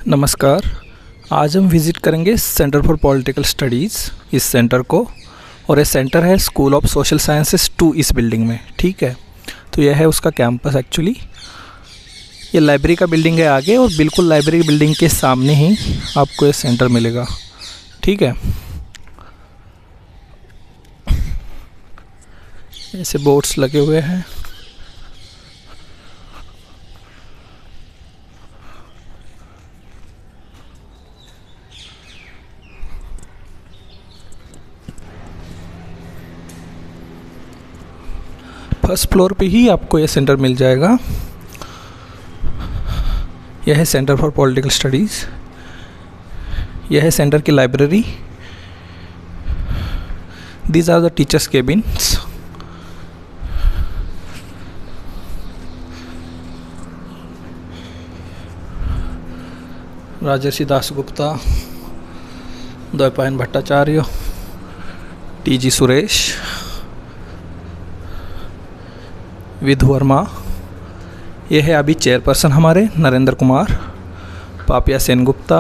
नमस्कार। आज हम विज़िट करेंगे सेंटर फॉर पॉलिटिकल स्टडीज़ इस सेंटर को, और ये सेंटर है स्कूल ऑफ सोशल साइंसेस 2 इस बिल्डिंग में। ठीक है, तो यह है उसका कैंपस। एक्चुअली ये लाइब्रेरी का बिल्डिंग है आगे, और बिल्कुल लाइब्रेरी बिल्डिंग के सामने ही आपको ये सेंटर मिलेगा। ठीक है, ऐसे बोर्ड्स लगे हुए हैं। फर्स्ट फ्लोर पे ही आपको यह सेंटर मिल जाएगा। यह है सेंटर फॉर पॉलिटिकल स्टडीज़। यह है सेंटर की library. These are the teachers cabins. Rajarshi Dasgupta, Dwaipayan Bhattacharya, T G. Suresh, Vidhu Varma. ये है अभी चेयरपर्सन हमारे नरेंद्र कुमार, पापिया सेनगुप्ता,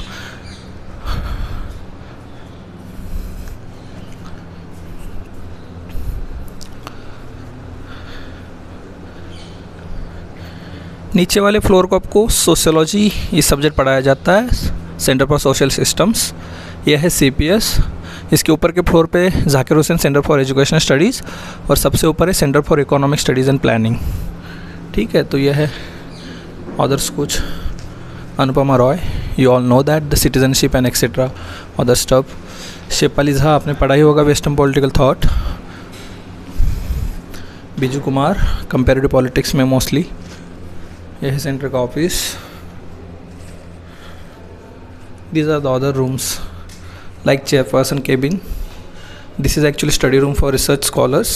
नीचे वाले फ्लोर को आपको सोशियोलॉजी ये सब्जेक्ट पढ़ाया जाता है, सेंटर फॉर सोशल सिस्टम्स। यह है CPS। इसके ऊपर के फ्लोर पे Zakir Hussain centre for educational studies, और सबसे ऊपर है centre for economic studies and planning. ठीक है, तो यह है अदर्स कुछ Anupama Roy, you all know that the citizenship and etcetera other stuff. Shefali Jha आपने पढ़ा ही होगा, western political thought. Biju Kumar comparative politics में मोस्टली। यह है सेंटर का office. These are the other rooms like chairperson cabin. This is actually study room for research scholars.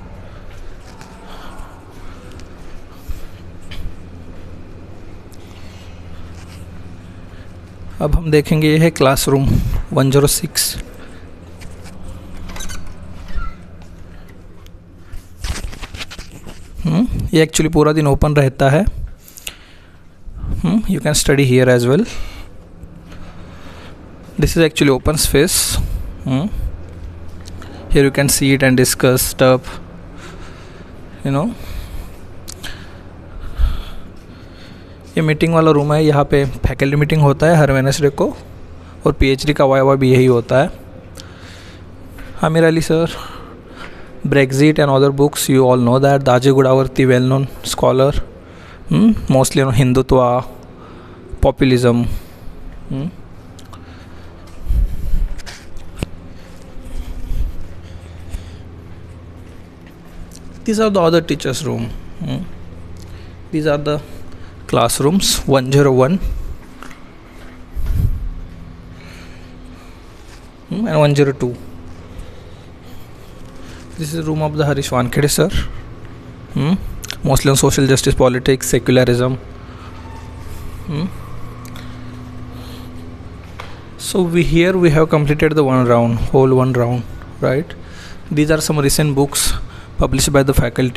अब हम देखेंगे ये है क्लासरूम 106। ये एक्चुअली पूरा दिन ओपन रहता है। You can study here as well. This is actually open space. Here you can see it and discuss stuff, ये मीटिंग वाला रूम है। यहाँ पे फैकल्टी मीटिंग होता है हर वेडनेसडे को, और PhD का वाइवा भी यही होता है। Aamir Ali sir, Brexit and other books, you all know that. दाजी Gudavarthy, well known scholar, mostly on Hindutva, populism. These are the other teachers' room. These are the classrooms 101 and 102. This is the room of the Harish Wankhede sir. Mostly on social justice, politics, secularism. So here we have completed the whole one round, right? These are some recent books published by the faculty.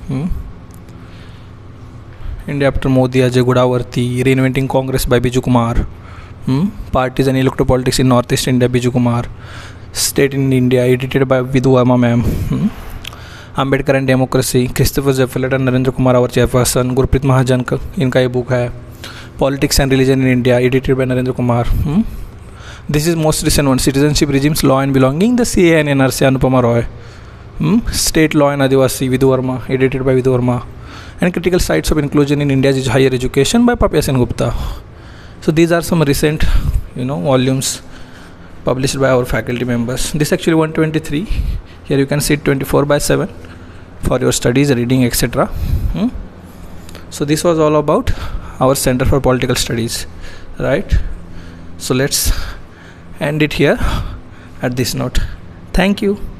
India after Modi, Ajay Gudawarti. Reinventing Congress by Biju Kumar. Parties and electoral politics in Northeast India, Biju Kumar. State in India, edited by Vidhu Verma ma'am. Ambedkar and Democracy, Christopher Jefferson and Narendra Kumar our chairperson. Gurpreet Mahajan का इनका ये book है। Politics and Religion in India, edited by Narendra Kumar. This is most recent one, Citizenship Regimes, Law and Belonging, the CA and NRC, Anupama Roy. State Law and Adivasi, Vidhu Verma, edited by Vidhu Verma. And Critical Sites of Inclusion in India's Higher Education by Papiya Sengupta. So these are some recent volumes published by our faculty members. This actually 123. Here you can sit 24/7 for your studies, reading, etc. So this was all about our Center for Political Studies, right? So let's end it here at this note. Thank you.